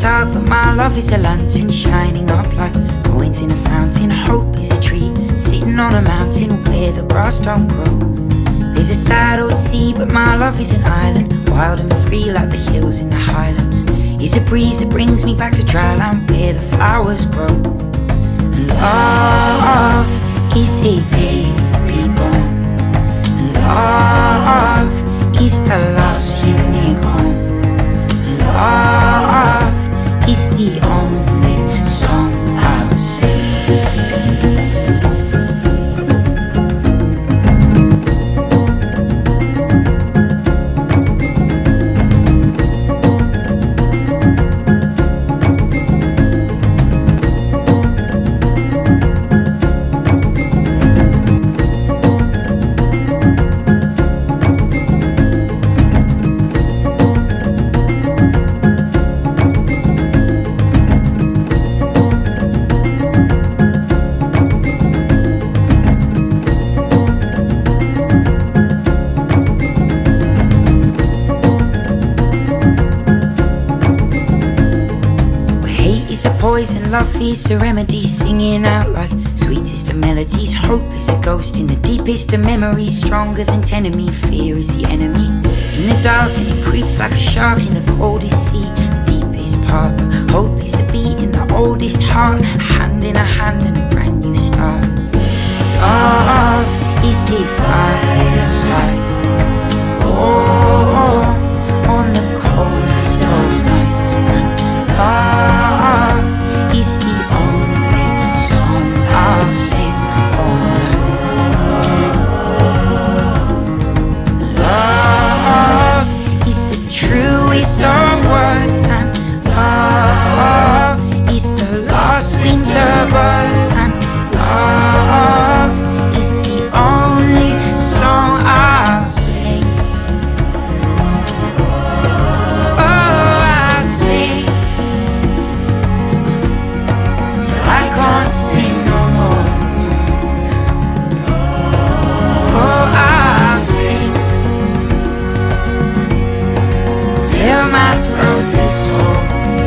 dark, but my love is a lantern shining up like coins in a fountain. Hope is a tree sitting on a mountain where the grass don't grow. There's a sad old sea, but my love is an island, wild and free like the hills in the Highlands. It's a breeze that brings me back to dry land where the flowers grow. And love is a baby born, and love is the lost unicorn, and love is the only song I'll sing. It's a poison, love is a remedy, singing out like sweetest of melodies. Hope is a ghost in the deepest of memories, stronger than enemy. Fear is the enemy in the dark, and it creeps like a shark in the coldest sea, the deepest part. But hope is the beat in the oldest heart, a hand in a hand and a brand new start. Love is a fireside, oh, on the coldest of nights. And love is the only song I'll sing all night. Love is the truest of words, and love is the last winter bird, and love is the only song I'll sing. Oh, I'll sing till I can't sing no more. Oh, I'll sing till my throat is sore.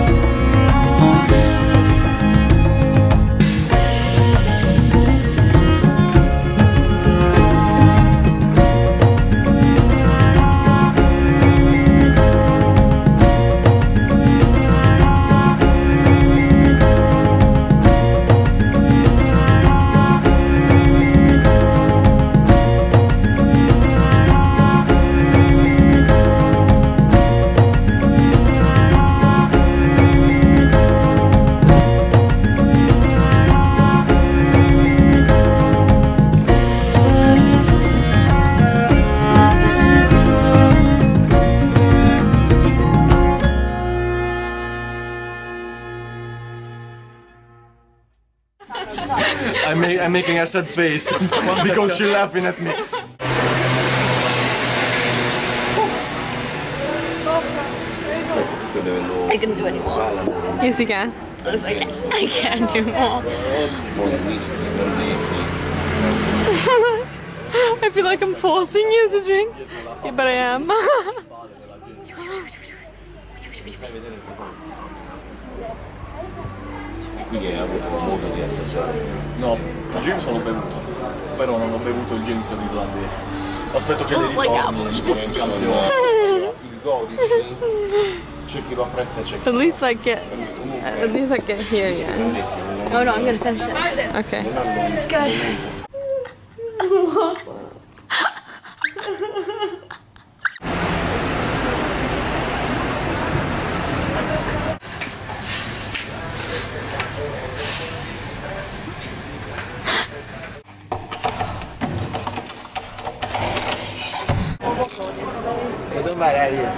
I'm making a sad face because she's laughing at me. I couldn't do any more. Yes, you can. Yes, I can. I can do more. I feel like I'm forcing you to drink. Yeah, but I am. Quindi hai avuto modo di assaggiare? No, il James l'ho bevuto, però non ho bevuto il James irlandese. Aspetto che li ritorni, il campione. Il 12 c'è chi lo apprezza e c'è chi At least I get here, yeah. Oh no, I'm gonna finish it. Okay. It's good. Dove vai Ariel?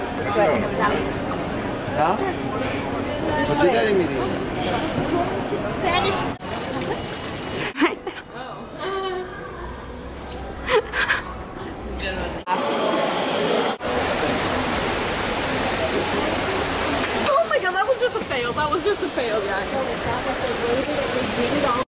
No? Posso dare i miei? Spanish. Oh my god, that was just a fail. That was just a fail, guys.